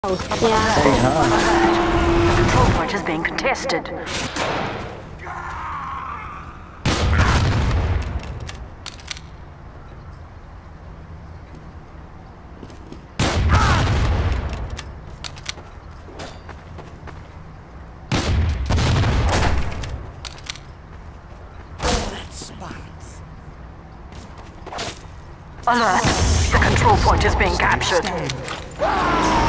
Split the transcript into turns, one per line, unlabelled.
Yeah.
The control point is being contested. Alert! The control point is being captured.